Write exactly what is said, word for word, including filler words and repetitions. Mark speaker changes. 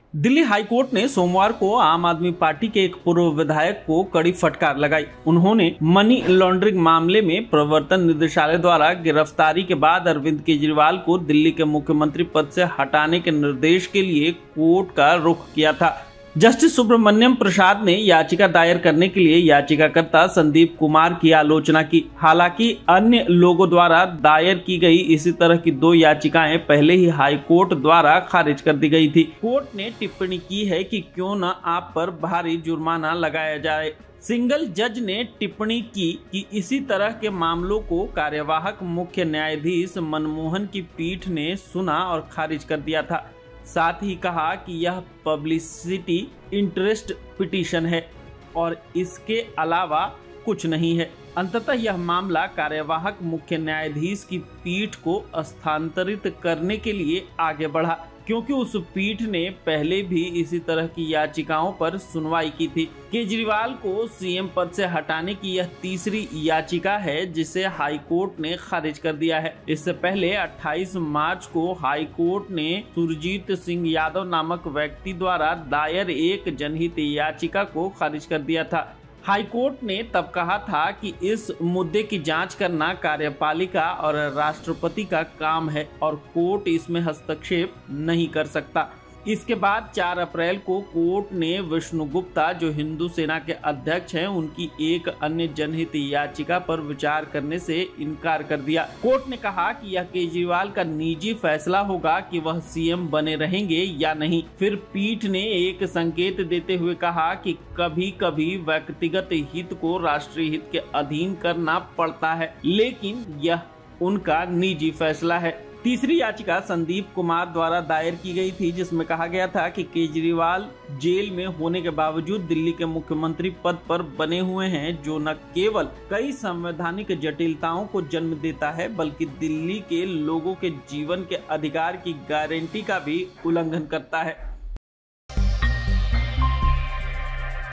Speaker 1: Delhi high court ने सोमवार को आम आदमी पार्टी के एक पूर्व विधायक को कड़ी फटकार लगाई। उन्होंने मनी लॉन्ड्रिंग मामले में प्रवर्तन निदेशालय द्वारा गिरफ्तारी के बाद अरविंद केजरीवाल को दिल्ली के मुख्यमंत्री पद से हटाने के निर्देश के लिए कोर्ट का रुख किया था। जस्टिस सुब्रमण्यम प्रसाद ने याचिका दायर करने के लिए याचिकाकर्ता संदीप कुमार की आलोचना की। हालांकि अन्य लोगों द्वारा दायर की गई इसी तरह की दो याचिकाएं पहले ही हाई कोर्ट द्वारा खारिज कर दी गई थी। कोर्ट ने टिप्पणी की है कि क्यों न आप पर भारी जुर्माना लगाया जाए। सिंगल जज ने टिप्पणी की कि इसी तरह के मामलों को कार्यवाहक मुख्य न्यायाधीश मनमोहन की पीठ ने सुना और खारिज कर दिया था। साथ ही कहा कि यह पब्लिसिटी इंटरेस्ट पिटीशन है और इसके अलावा कुछ नहीं है। अंततः यह मामला कार्यवाहक मुख्य न्यायाधीश की पीठ को स्थानांतरित करने के लिए आगे बढ़ा, क्योंकि उस पीठ ने पहले भी इसी तरह की याचिकाओं पर सुनवाई की थी। केजरीवाल को सीएम पद से हटाने की यह तीसरी याचिका है जिसे हाई कोर्ट ने खारिज कर दिया है। इससे पहले अट्ठाईस मार्च को हाई कोर्ट ने सुरजीत सिंह यादव नामक व्यक्ति द्वारा दायर एक जनहित याचिका को खारिज कर दिया था। हाई कोर्ट ने तब कहा था कि इस मुद्दे की जांच करना कार्यपालिका और राष्ट्रपति का काम है और कोर्ट इसमें हस्तक्षेप नहीं कर सकता। इसके बाद चार अप्रैल को कोर्ट ने विष्णु गुप्ता, जो हिंदू सेना के अध्यक्ष हैं, उनकी एक अन्य जनहित याचिका पर विचार करने से इनकार कर दिया। कोर्ट ने कहा कि यह केजरीवाल का निजी फैसला होगा कि वह सीएम बने रहेंगे या नहीं। फिर पीठ ने एक संकेत देते हुए कहा कि कभी कभी व्यक्तिगत हित को राष्ट्रीय हित के अधीन करना पड़ता है, लेकिन यह उनका निजी फैसला है। तीसरी याचिका संदीप कुमार द्वारा दायर की गई थी, जिसमें कहा गया था कि केजरीवाल जेल में होने के बावजूद दिल्ली के मुख्यमंत्री पद पर बने हुए हैं, जो न केवल कई संवैधानिक जटिलताओं को जन्म देता है बल्कि दिल्ली के लोगों के जीवन के अधिकार की गारंटी का भी उल्लंघन करता है।